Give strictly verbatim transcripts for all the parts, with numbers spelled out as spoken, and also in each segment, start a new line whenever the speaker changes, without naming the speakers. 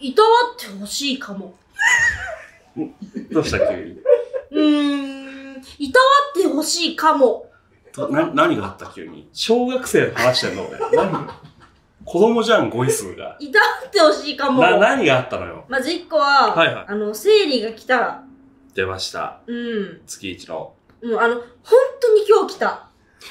いたわってほしいかも。
どうした急に。
うーん、いたわってほしいかも。
な、何があった急に。小学生で話してんの俺。何子供じゃん、語彙数が。
いたわってほしいかも。
な、何があったのよ。
まず一個は、
はいはい。
あの、生理が来たら。
出ました。
うん。
月一の。
うん、あの、本当に今日来た。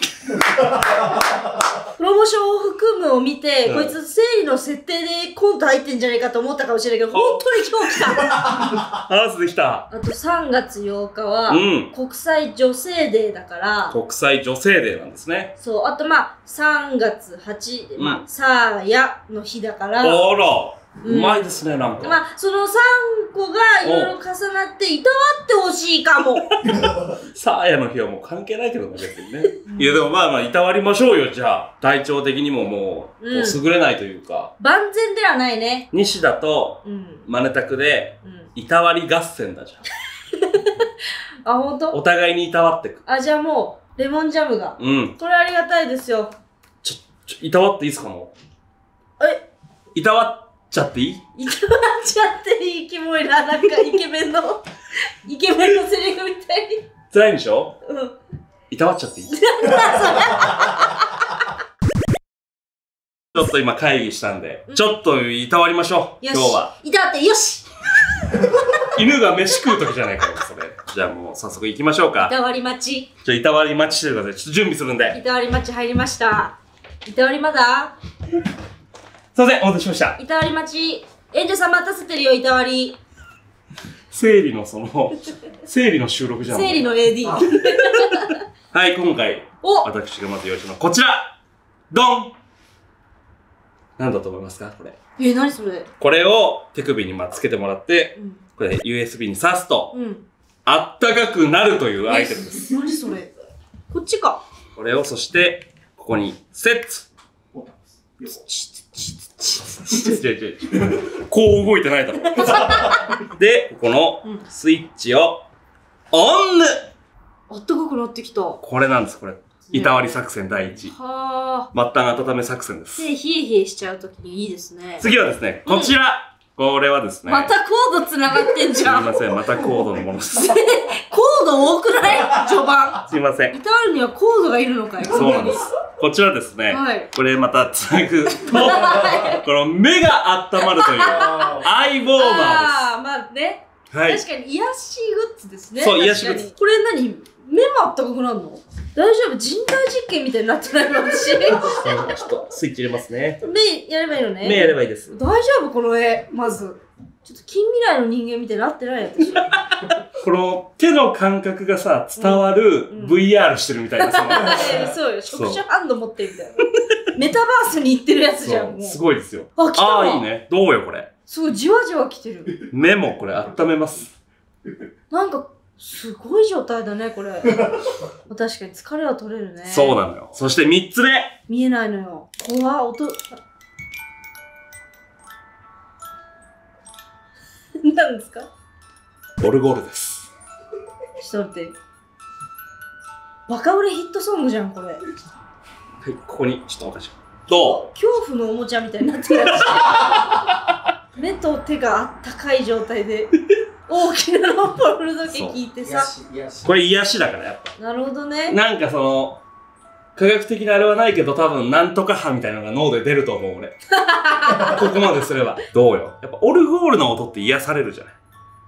プロモーションを含むを見て、うん、こいつ生理の設定でコント入ってんじゃないかと思ったかもしれないけど、本当に今日来た。
話できた。
あとさんがつようかは、
うん、
国際女性デーだから。
国際女性デーなんですね。
そう。あとまあ、さんがつはち、うん、まあ、さーやの日だから。
あら。うまいですね、なんか。
まあ、そのさんこがいろいろ重なって、いたわってほしいかも。
さあやの日はもう関係ないけどね、別にね。いや、でもまあまあ、いたわりましょうよ、じゃあ。体調的にももう、うん、優れないというか。
万全ではないね。
西田と、うん、マネタクで、うん、いたわり合戦だじ
ゃん。あ、ほんと？
お互いにいたわってく。
あ、じゃあもう、レモンジャムが。うん。これありがたいですよ。
ちょ、ちょ、いたわっていいですかも
う。え
いたわっちゃっていい？
いたわっちゃっていいキモいな、なんかイケメンの、イケメンのセリフみたいに。
辛いんでしょ？うん。いたわっちゃっていい？なんだそれちょっと今会議したんで、ちょっといたわりましょう、今日は。
いたわって、よし
犬が飯食う時じゃないかよ、それ。じゃあもう早速行きましょうか。
いたわり待ち。
じゃあいたわり待ちしてください。ちょっと準備するんで。
いたわり待ち入りました。いたわりまだ？
すいません、お待たせしました。
いたわり待ち。園長さん待たせてるよ、いたわり。
生理のその、生理の収録じゃん。
生理の エーディー。
はい、今回、私がまず用意したのはこちらドンなんだと思いますかこれ。
え、何それ？
これを手首にまあつけてもらって、うん、これ ユーエスビー に挿すと、うん、あったかくなるというアイテムです。
何それ？こっちか。
これをそして、ここにセットこう動いてないだろ。で、ここのスイッチをオン！
あったかくなってきた。
これなんです、これ。いたわり作戦第一。はぁ。末端温め作戦です。
手冷え冷えしちゃうときにいいですね。
次はですね、こちら、うん、これはですね。
またコード繋がってんじゃん。
すいません、またコードのものです。
コード多くない序盤。
すいません。
いたわるにはコードがいるのかい？
そうなんです。こちらですね、はい、これまたつなぐと、この目が温まるというアイウォーマーです。あ
あ、まあね。
はい。
確かに癒しグッズですね。
そう、癒しグッズ。
これ何？目もあったかくなるの？大丈夫？人体実験みたいになってないの私。ちょ
っとスイッチ入れますね。
目やればいいのね。
目やればいいです。
大丈夫この絵、まず。ちょっと近未来の人間みたいになってない私。
この手の感覚がさ、伝わる ブイアール してるみたいなさ。
そうよ、触手ハンド持ってるみたいな。メタバースに行ってるやつじゃん、もう。
すごいですよ。
あ、来たわ。
ああ、いいね。どうよ、これ。
すごい、じわじわ来てる。
目もこれ温めます。
なんか、すごい状態だね、これ。確かに疲れは取れるね。
そうなのよ。そして三つ目。
見えないのよ。怖っ、音。何ですか？
オルゴールです。
ちょっと待って。バカ売れヒットソングじゃん、これ。はい、
ここにちょっとおかしい。どう？
恐怖のおもちゃみたいになってるやつ。目と手があったかい状態で、大きなノンポルドケ聞いてさ。
これ癒しだから、やっぱ。
なるほどね。
なんかその、科学的なあれはないけど、多分、なんとか波みたいなのが脳で出ると思う、俺。ここまですれば。どうよ。やっぱ、オルゴールの音って癒されるじゃない。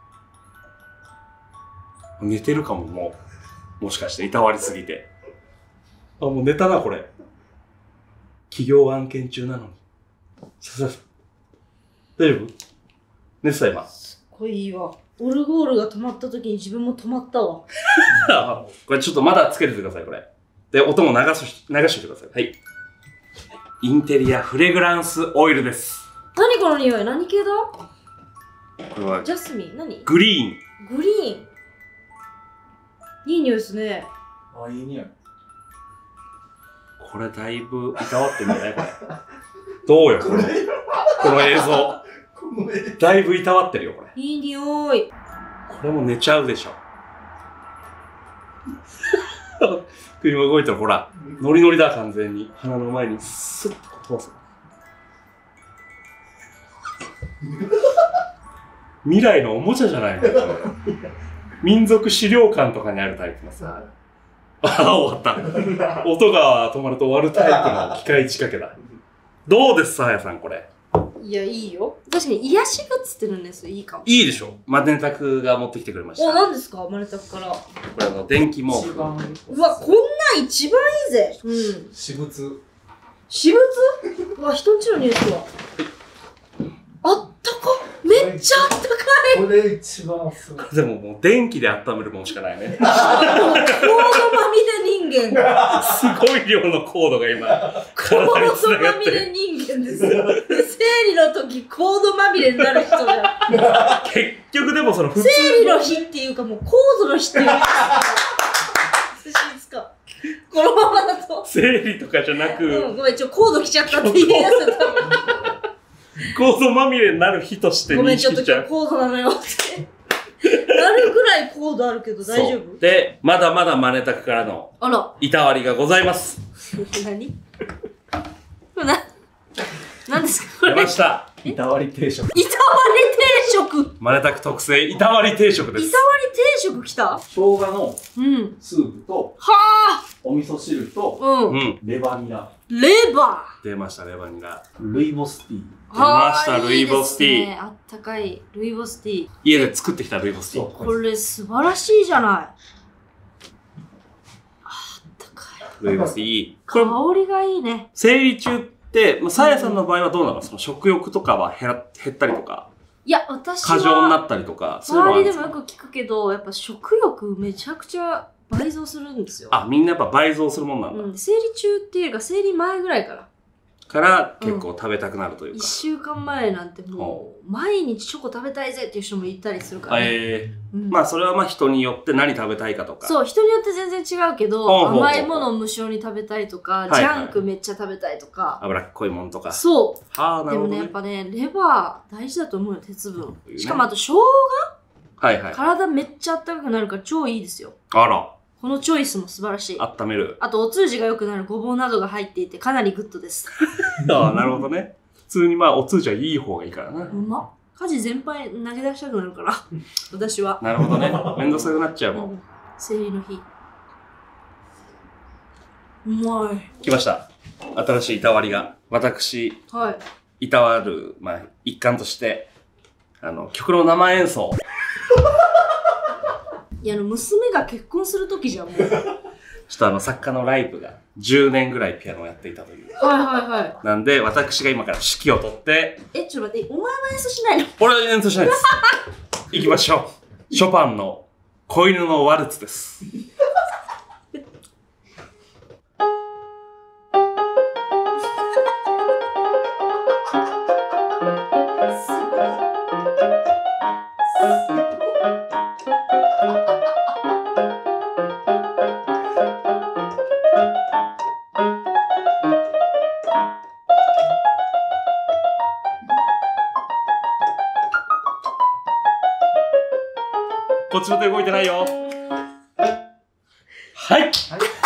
寝てるかも、もう。もしかして、いたわりすぎて。あ、もう寝たな、これ。企業案件中なのに。さささ。大丈夫？寝てた、今。
すっごいいいわ。オルゴールが止まった時に自分も止まったわ。
これちょっとまだつけててください、これ。で、音も流し、流してください。はい。インテリアフレグランスオイルです。
何この匂い？何系だ？
これは、
ジャスミン？何？
グリーン。
グリーン。いい匂いですね。
あ、いい匂い。
これだいぶいたわってんじゃないこれ。どうよ、これ。この映像。だいぶいたわってるよ、これ。
いい匂い。
これも寝ちゃうでしょ。首も動いたらほら、ノリノリだ、完全に。鼻の前にスッと通す。 未来のおもちゃじゃないのこれ。民族資料館とかにあるタイプのさ。ああ、終わった。音が止まると終わるタイプの機械仕掛けだ。どうです、さあやさん、これ。
いや、いいよ。確かに癒しグッズってのね、それいいかも。
いいでしょ。マネタクが持ってきてくれました。
お、何ですかマネタクから。
これあの、電気毛布。
うわ、こんなん一番いいぜ。うん。
私物。
私物うわ、人んちのニュースは。あったかめっちゃあったかい
これ一番すごい。
でももう電気で温めるもんしかないね。
コードまみれ人間。
すごい量のコードが今、
コード
体に繋がって
まみれ人間ですよ。生理の時コードまみれになる人じゃん。
結局でもその普通
生理の日っていうかもうコードの日っていうか。寿司ですかこのままだと。
生理とかじゃなく、
うん、ごめん、ちょ、コード来ちゃったって言いやつだった。
コードまみれになる日として
ごめん、ちょっと
認識しちゃう。
今日コードなのよって。なるぐらいコードあるけど大丈夫？
で、まだまだマネタクからの
あら。
いたわりがございます。
何これな、何ですかこれ。
出ました。
いたわり定食。
いたわり定食
マネタク特製いたわり定食です。
いたわり定食来た
生姜の
うん。
スープと、
は
お味噌汁と、
ぁうん。
うん。
レバニラ。
レバ
出ました、レバニラ。
ルイボスティー。
出ました
はー
ルイボスティー
いいですねあったかいルイボスティー。
家で作ってきたルイボスティー。
これ素晴らしいじゃない。あったかい。
ルイボスティー。これ、
香りがいいね。
生理中って、まあ、さやさんの場合はどうなのその食欲とかは減ら減ったりとか、
いや、私は。
過剰になったりとか、そういうのはあ
周り
るんですか？
でもよく聞くけど、やっぱ食欲めちゃくちゃ倍増するんですよ。
あ、みんなやっぱ倍増するもんなんだ。
うん。生理中っていうか、生理前ぐらいから。
から結構食べたくなるというか。
一週間前なんてもう、毎日チョコ食べたいぜっていう人もいたりするから、ね。
ええ
うん
まあそれはまあ人によって何食べたいかとか。
そう、人によって全然違うけど、
ほうほうほうほう
甘いものを無性に食べたいとか、
はいはい
ジャンクめっちゃ食べたいとか。
脂っこいもんとか。
そ
はあ、
う。でもね、
なるほどね。
やっぱね、レバー大事だと思うよ、鉄分。
ね
しかもあと、生姜
はいはい。
体めっちゃ温かくなるから超いいですよ。
あら、
このチョイスも素晴らしい。
温める。
あと、お通じが良くなるごぼうなどが入っていて、かなりグッドです。
ああ、なるほどね。普通にまあお通じはいい方がいいからな。
うまっ。家事全般投げ出したくなるから。私は。
なるほどね。めんどくさくなっちゃうもん。
うん生理の日。うまい。
来ました。新しいいたわりが。私、
はい。
いたわる、まあ一環として、あの、曲の生演奏。
いや、あの、娘が結婚するときじゃん、もう。はい
ちょっとあの作家のライブがじゅうねんぐらいピアノをやっていたという。
はいはい。
なんで、私が今から指揮を取って、
え、ちょっと待って、お前は演奏しないの？
俺は演奏しないです。行きましょう。ショパンの子犬のワルツです。こっちの手動いてないよ。はい。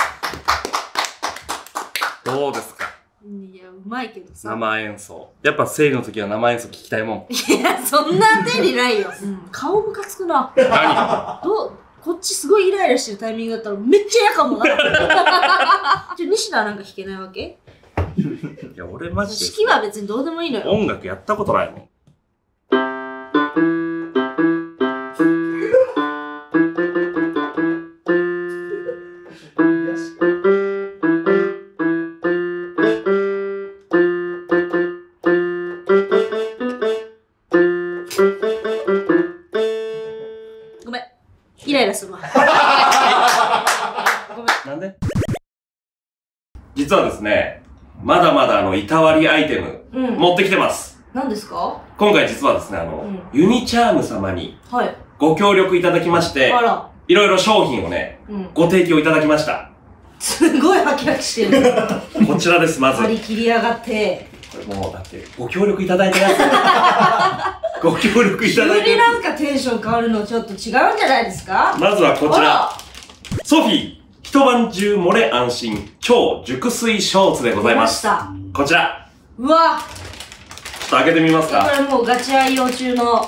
どうですか？
いや、うまいけどさ。
生演奏。やっぱ生理の時は生演奏聞きたいもん。
いや、そんな手にないよ。うん、顔ムカつくな。
何？
どうこっちすごいイライラしてるタイミングだったらめっちゃ嫌かもな。じゃ、西田はなんか弾けないわけ？
いや、俺マジで。
式は別にどうでもいいのよ。
音楽やったことないもん。
ごめん。イライラするわ。ごめん。
なんで？実はですね、まだまだあの、いたわりアイテム、
うん。
持ってきてます。
何ですか？
今回実はですね、あの、
うん
ユニチャーム様に
はい。
ご協力いただきまして
あ、ら。
いろいろ商品をね、
うん。
ご提供いただきました。
すごいハキハキしてる。
こちらです、まず。
張り切りやがって。
これもう、だって、ご協力いただいたやつ。ご協力いた
急
だいたや
になんかテンション変わるのちょっと違うんじゃないですか？
つ。まずはこち
あ
ら。ソフィー、一晩中漏れ安心、超熟睡ショーツでございます。
出ました。
こちら。
うわ
ちょっと開けてみます
こ
か。
れもうガチ愛用中の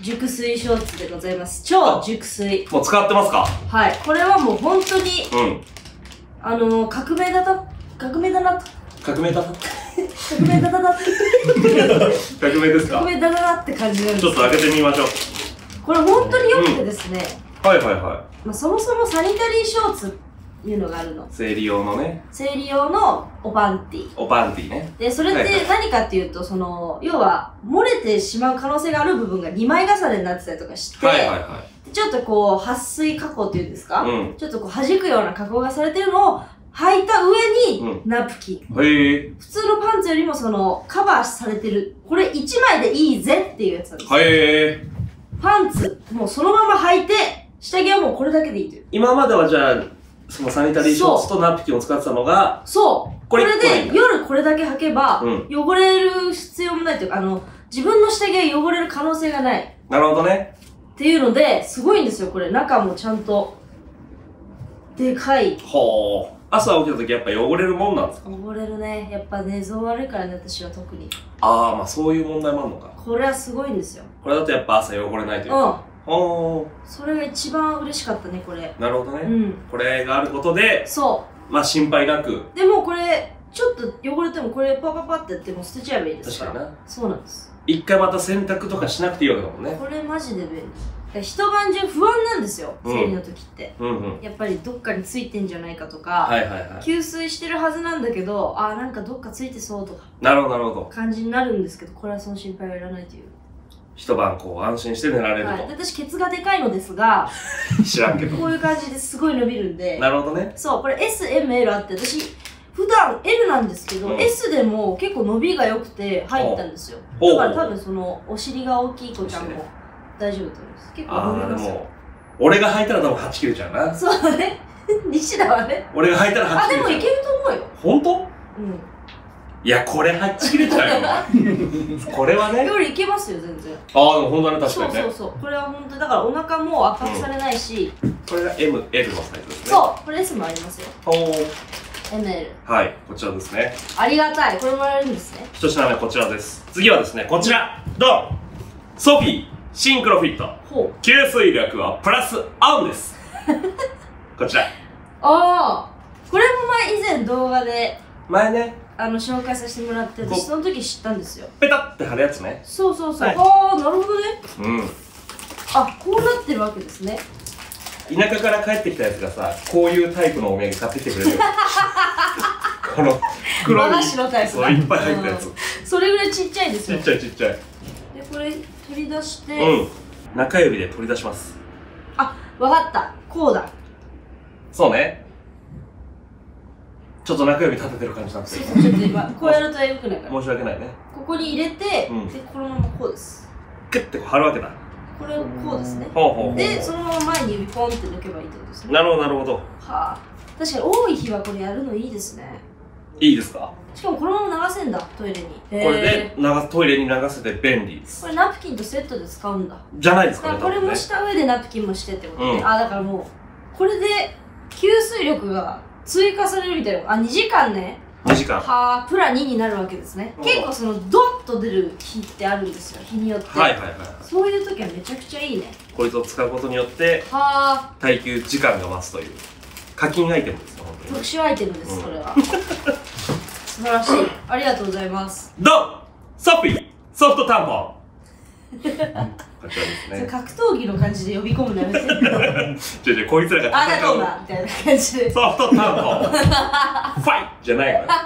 熟睡ショーツでございます。超熟睡。
もう使ってますか？
はい。これはもう本当に、
うん。
あのー、革命だた、革命だなと。
革命だな。
革命だだだって。
革命ですか？
革命だだだって感じなんです。
ちょっと開けてみましょう。
これ本当に良くてですね。
うん、はいはいはい。
まあ、そもそもサニタリーショーツっていうのがあるの。
生理用のね。
生理用のおパンティ。
おパンティね。
で、それって何かっていうと、その、要は、漏れてしまう可能性がある部分がにまい重ねになってたりとかして、
はいはいはい。
ちょっとこう、撥水加工っていうんですか、
うん、
ちょっとこう、弾くような加工がされてるのを履いた上に、ナプキン。
うん、へえ。
普通のパンツよりもその、カバーされてる。これいちまいでいいぜっていうやつなんですよ。
へえ。パ
ンツ、もうそのまま履いて、下着はもうこれだけでいいという。
今まではじゃあ、そのサニタリーショーツとナプキンを使ってたのが、
そう。これで夜これだけ履けば、うん、汚れる必要もないというか、あの、自分の下着が汚れる可能性がない。
なるほどね。
っていうので、すごいんですよ、これ。中もちゃんと、でかい。
ほー。朝起きた時やっぱ汚れるもんなんですか？
汚れるね。やっぱ寝相悪いからね、私は特に。
あー、まあそういう問題もあるのか。
これはすごいんですよ。
これだとやっぱ朝汚れないというか。うん。おー。
それが一番嬉しかったね、これ。
なるほどね。
うん。
これがあることで、
そう。
まあ心配なく。
でもこれ、ちょっと汚れてもこれパパパってやっても捨てちゃえばいいですから。
確かにな。
そうなんです。
一回また洗濯とかしなくていいわけだもんね。
これマジで便利。一晩中不安なんですよ、生理の時って、うんうん、やっぱりどっかについてんじゃないかとか、
はいはいはい、
吸水してるはずなんだけど、あーなんかどっかついてそうとか、
なるほどなるほど
感じになるんですけど、これはその心配はいらないという。
一晩こう安心して寝られると、はい、
で私ケツがでかいのですが
知らんけど
こういう感じですごい伸びるんで、
なるほどね。
そう、これ エスエムエル あって、私普段 エル なんですけど、うん、エス でも結構伸びが良くて入ったんですよ。だから多分そのお尻が大きい子ちゃんも大丈夫と思います。結構伸びますよ。あーでも俺が履いたら多分はち切れちゃうな。そうだね。西田はね。
俺が履いたらはち切れちゃう。
あ、でもいけると思うよ。
ほんと？
うん。
いや、これはち切れちゃうよ。これはね。
よりいけますよ、全然。
ああ、でもほんとね、確かにね。
そうそうそう。これはほんと、だからお腹も圧迫されないし。
うん、これが エムエル のサイズですね。
そう、これ エス もありますよ。
おー。
エムエル。
はい、こちらですね。
ありがたい。これもらえるんですね。
一品目こちらです。次はですね、こちら。ドン！ソフィーシンクロフィット。
ほう。
吸水力はプラスオンです。こちら。
ああ。これも前以前動画で。
前ね。
あの、紹介させてもらって、私その時知ったんですよ。
ペタって貼るやつね。
そうそうそう。はい、ああ、なるほどね。
うん。
あ、こうなってるわけですね。
田舎から帰ってきたやつがさ、こういうタイプのお土産買ってきてくれるよ。この黒い
和菓子のタイプ
がいっぱい入ったやつ、
うん、それぐらいちっちゃいですよ。
ちっちゃいちっちゃい。で
これ取り出して、
うん、中指で取り出します。
あ、わかった。こうだ。
そうね。ちょっと中指立ててる感じなんです
よ。そうそう、ちょっと今こうやるとよくないから
申し訳ないね。
ここに入れて、
うん、
でこのままこうです。
グッてこう貼るわけだ。
これをこうですね。
ほうほうほうほう。
でそのまま前に指ポンって抜けばいいってことですね。
なるほどなるほど。
はあ、確かに多い日はこれやるのいいですね。
いいですか？
しかもこのまま流せんだ、トイレに。こ
れで流トイレに流せて便利です。
これナプキンとセットで使うんだ。
じゃないですかね。
これもした上でナプキンもしてってことね。うん、あ、だからもうこれで吸水力が追加されるみたいな。あ、にじかんね。
にじかん。
はあ、プラにになるわけですね。結構そのドッと出る日ってあるんですよ、日によって。
はいはいはい。
そういう時はめちゃくちゃいいね。
こいつを使うことによってはあ、耐久時間が増すという課金アイテムですよ、本当に。
特殊アイテムです、それは。素晴らしい。ありがとうございます。
ドン！ソフィーソフトタンポン。こちらですね。
格闘技の感じで呼び込むのやめて。
違う違う、こいつらが
戦う。あ、そうだみたいな感じで。
ソフトタンポン。ファイじゃないから。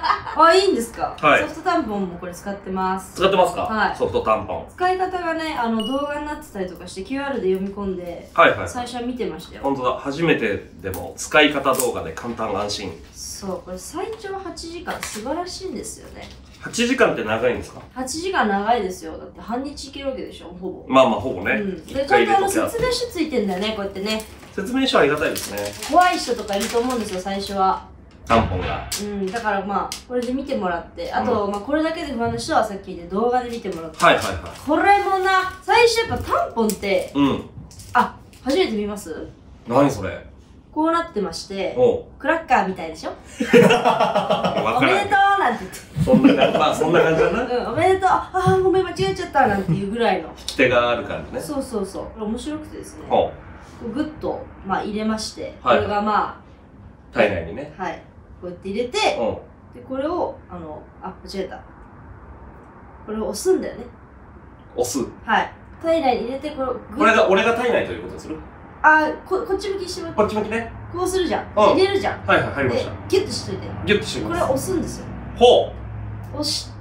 あ、いいんですか？
はい。
ソフトタンポンもこれ使ってます。
使ってますか？
はい。
ソフトタンポン。
使い方がね、あの動画になってたりとかして キューアール で読み込んで、
はいはい。
最初は見てましたよ。
本当だ。初めてでも使い方動画で簡単安心。
そう、これ最長はちじかん、素晴らしいんですよね。
はちじかんって長いんですか？
はちじかん長いですよ。だって半日いけるわけでしょ、ほぼ。
まあまあほぼね。
うん。で、ちゃんとあの説明書ついてんだよね、こうやってね。
説明書ありがたいですね。
怖い人とかいると思うんですよ、最初は。
タンポンが。
うん、だからまあ、これで見てもらって、あと、うん、まあこれだけで不安な人はさっきで動画で見てもらって。
はいはいはい。
これもな、最初やっぱタンポンって、
うん。
あ、初めて見ます？
何それ？
こうなってまして、
お
クラッカーみたいでしょ？おめでとうなんて言って。
そんな感じ、まあそんな感じだな。
うん、おめでとうああごめん間違えちゃったなんていうぐらいの
引き手がある感じね。
そうそうそう。これ面白くてですね。
ほ
こうグッと、まあ、入れまして、
はい
これがま
う。体内にね。
あ、はい。こうやって入れて、
うん。
で、これを、あの、あ、間違えた。これを押すんだよね。
押す。
はい。体内に入れて、これをグッと。
これが、俺が体内ということにする？
あ、こ、こっち向きにしてもらって。
こっち向きね。
こうするじゃん。
うん
入れるじゃん。
はいはい、入りま
で
した。、
ギュッとしといて。
ギュッとしてみ
これを
ます。
押すんですよ。
ほ
押して、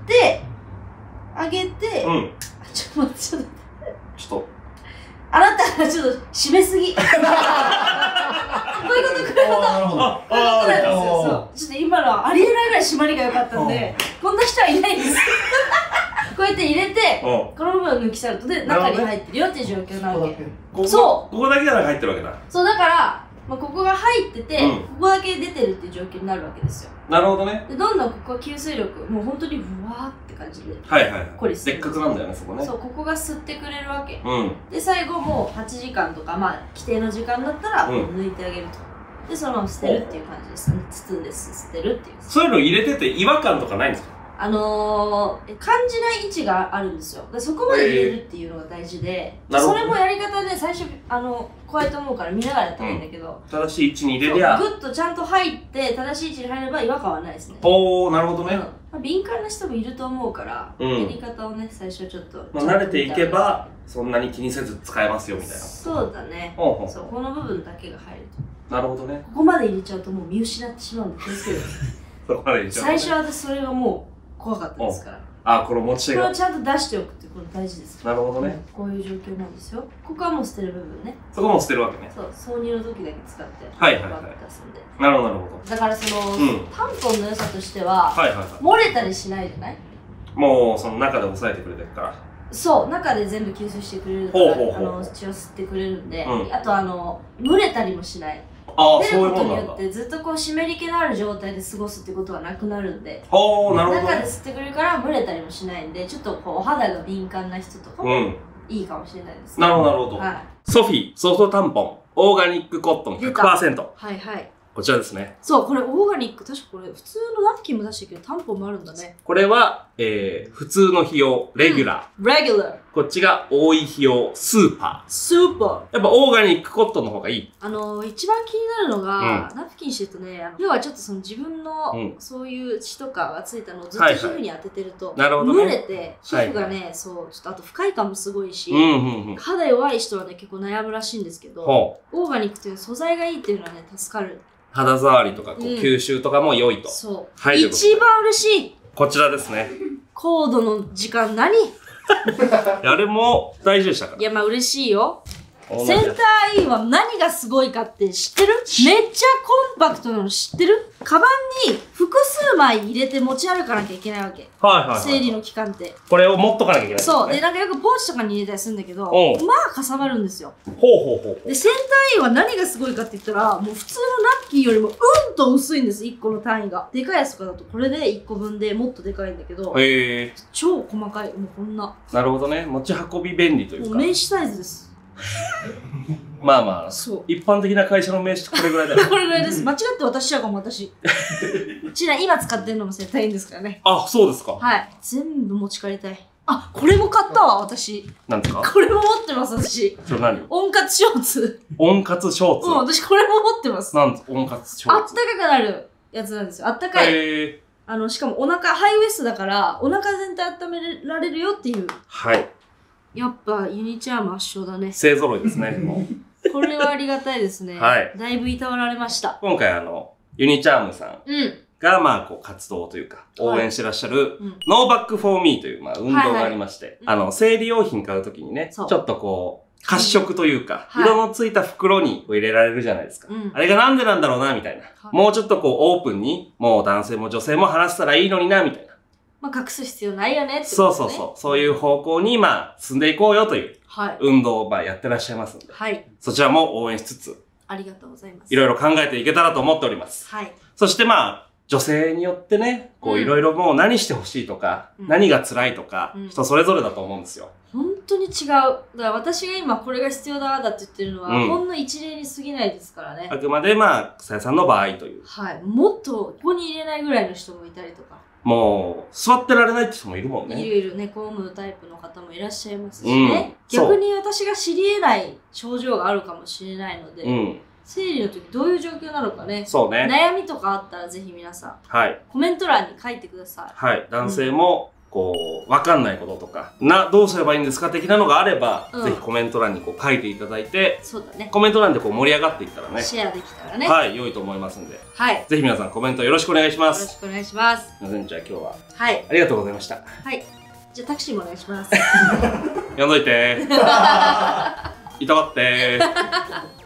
上げて、
う。うん。
あちょっと待って、ちょっと。
ちょっと。
あなたがちょっと締めすぎ。こういうこと、こういうこと。
なるほど。
あ、
そうなんですよ。
あー
そう。ちょっと今のはありえないぐらい締まりが良かったんで、こんな人はいないんです。こうやって入れて、
うん。
この部分を抜き去るとで、中に入ってるよっていう状況なわけ。
ここ
そう
ここだけが中に入ってるわけだ。
そう、だから、まあ、ここが入ってて、
うん
ここだけ出てるっていう状況になるわけですよ。
なるほどね。
で、どんどんここは吸水力、もう本当にブワーって感じで。
はいはいはい。
これ
せっかくなんだよね、そこね。
そう、ここが吸ってくれるわけ。
うん。
で、最後もうはちじかんとか、まあ、規定の時間だったら、
うん
もう抜いてあげると。で、そのまま捨てるっていう感じです。包んです捨てるっていう。
そういうの入れてて違和感とかないんですか？
あのー、感じない位置があるんですよ。でそこまで入れるっていうのが大事で、
なるほど
それもやり方で最初、あの、怖いと思うから見ながらやったらいいんだけど、
正しい位置に入れ
そう
りゃ。
グッとちゃんと入って正しい位置に入れば違和感はないですね。
おー、なるほどね。
うんまあ、敏感な人もいると思うから、
うん
やり方をね、最初ちょっと。
まあ、慣れていけば、そんなに気にせず使えますよみたいな。
そうだね。
ほうほう
そう、この部分だけが入ると。
なるほどね。
ここまで入れちゃうともう見失ってしまうんで気をつけてください。
そこまで入れちゃうとね
最初は私それがもう怖かったですから。
あ、この持ち手が
これを。ちゃんと出しておくってこれ大事です。
なるほどね。
こういう状況なんですよ。ここはもう捨てる部分ね。
そこも捨てるわけね。
そう、挿入の時だけ使って、
はいはいはい
バッと出すんで。
なるほどなるほど。
だからその、
うん
タンポンの良さとしては、
はいはいは
漏れたりしないじゃない？
い。もう、その中で押さえてくれてるから。
そう、中で全部吸収してくれるか
ほうほうほう
ら、あの、血を吸ってくれるんで、
うん
あとあの、蒸れたりもしない。
ああ、
出
そうい
ることによ
うもんなんだ。
ってずっとこう湿り気のある状態で過ごすってことはなくなるんで、
ほー、なるほどね。
中で吸ってくれるから蒸れたりもしないんで、ちょっとこうお肌が敏感な人とかも
うん。
いいかもしれないですね。
なるほどなるほど。
はい。
ソフィーソフトタンポンオーガニックコットンひゃくパーセント。
はいはい。
こちらですね。
そう、これオーガニック、確かこれ普通のナプキンも出してるけど、タンポンもあるんだね。
これは、えー、普通の費用、レギュラー。
レギュラー。
こっちが多い費用、スーパ
スーパー。
ー。やっぱオーガニックコットンの方がいい。
あのー、一番気になるのが、ナプキンしてるとね、あの要はちょっとその自分の、
うん
そういう血とかがついたのをずっと
はいはい
皮膚に当ててると、
なるほどね
蒸れて、皮膚がね、そう、ちょっとあと不快感もすごいし、
うんうんうん。
肌弱い人はね、結構悩むらしいんですけど、
ほう。
オーガニックという素材がいいっていうのはね、助かる。
肌触りとか、こう、
うん
吸収とかも良いと。
そう。
はい
一番嬉しい
こちらですね。
コードの時間何？い
あれも大事でしたから。
や、まあ嬉しいよ。
同じ
センターインは何がすごいかって知ってる？めっちゃコンパクトなの知ってる？カバンに複数枚入れて持ち歩かなきゃいけないわけ。
はいはいはい。
生理の期間って。
これを持っとかなきゃいけない、
そう。で、
ね。
なんかよくポーチとかに入れたりするんだけど、
おう
まあかさばるんですよ。
ほうほうほうほう。
で、センターインは何がすごいかって言ったら、もう普通のナプキンよりもうんと薄いんです、いっこの単位が。でかいやつとかだとこれでいっこぶんでもっとでかいんだけど、
へえ
超細かい。もうこんな。
ー。なるほどね。持ち運び便利というか。
もう名刺サイズです。
まあまあ、
そう。
一般的な会社の名刺ってこれぐらいだよ。
これぐらいです。間違って渡しちゃうかも、私。ちな、今使ってるのも絶対いいんですからね。
あ、そうですか。
はい。全部持ち帰りたい。あ、これも買ったわ、私。
なんですか
これも持ってます、私。
それ何
温活ショーツ。
温活ショーツ。
うん、私これも持ってます。あ
なん温活ショーツ。
ったかくなるやつなんですよ。あったかい。
へー。
あの、しかもお腹、ハイウエストだから、お腹全体温められるよっていう。
はい。
やっぱ、ユニチャーム圧勝だね。
勢揃いですね。もう
これはありがたいですね。
はい
だいぶいたわられました。
今回あの、ユニチャームさん
うん。
が、まあ、こう、活動というか、応援してらっしゃる、
うん。
ノーバックフォーミーという、まあ、運動がありまして、
はいはい
あの、生理用品買うときにね、ち
そう
ょっとこう、褐色というか、
はい
色のついた袋に入れられるじゃないですか。
うん
あれがなんでなんだろうな、みたいな。
はい
もうちょっとこう、オープンに、もう男性も女性も話したらいいのにな、みたいな。
まあ、隠す必要ないよねってことね。
そうそうそう。そういう方向に、まあ、進んでいこうよという
はい。
運動を、まあ、やってらっしゃいますので、
はい。
そちらも応援しつつ、
ありがとうございます。
いろいろ考えていけたらと思っております。
はい。
そしてまあ、女性によってね、こ
う
うんいろいろもう何してほしいとか、
うん
何が辛いとか、
うん
人それぞれだと思うんですよ。
本当に違う。だから私が今これが必要だだって言ってるのは、
うん
ほんの一例に過ぎないですからね。
あくまでまあ、さやさんの場合という。
はい。もっとここに入れないぐらいの人もいたりとか。
もう、座ってられないって人もいるもんね。
いるいる、猫を産むタイプの方もいらっしゃいますしね。うん、逆に私が知り得ない症状があるかもしれないので、うん、生理の時どういう状況なのかね。
そうね。
悩みとかあったらぜひ皆さん、
はい、
コメント欄に書いてください。
はい。男性も、こう、わかんないこととか、な、どうすればいいんですか的なのがあれば、うん、ぜひコメント欄にこう書いていただいて、
そうだね。
コメント欄でこう盛り上がっていったらね。
シェアできたらね。
はい、良いと思いますんで。
はい。
ぜひ皆さんコメントよろしくお願いします。
よろしくお願いします。
すいません、じゃあ今日は。
はい。
ありがとうございました。
はい。じゃあタクシーもお願いします。
呼んどいて。いたわって。